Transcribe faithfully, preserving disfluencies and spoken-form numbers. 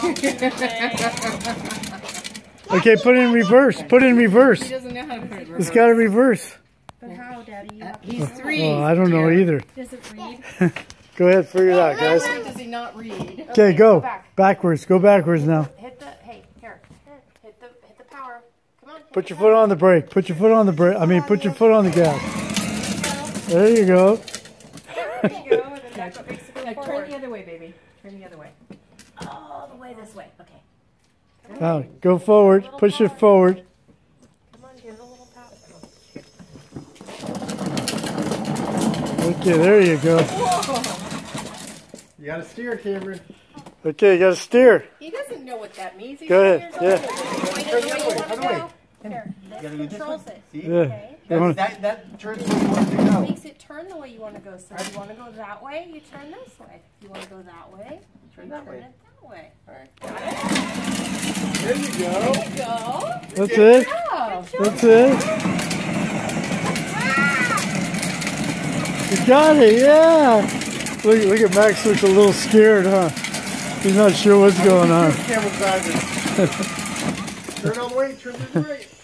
Okay, put it in reverse. Put it in reverse. He doesn't know how to put it in reverse. It's got to reverse. But how, Daddy? You Uh, have he's three. Oh, I don't know either. Does it read? Go ahead, figure it out, Not guys. only does he not read. Okay, go. back. Backwards. Go backwards now. Hit the, hey, here. Hit the, hit the power. Come on. hit Put the your power. foot on the brake. Put your foot on the brake. I mean, put your foot on the gas. There you go. There you go. And then that's what makes it go Now turn forward. the other way, baby. Turn the other way. All the way this way. Okay. Now, go forward. Push it forward. Come on, give it a little tap. Okay, there you go. You gotta steer, Cameron. Okay, you got to steer. He doesn't know what that means. He's Go ten ahead. years Yeah. old. Point it Turn the the way other you way, want to turn go. away. Here, You this gotta do this controls way. it. See? Yeah. Okay. That's, that, that turns where you want it to go. Makes it turn the way you want to go. So if you want to go that way, you turn this way. If you want to go that way, Turn you that turn way. it that way. Alright. Got There you go. There you go. That's it. Oh. That's it. You got it, yeah. Look, look at Max looks a little scared, huh? He's not sure what's going on. Camera driving. Turn all the way, turn to the right.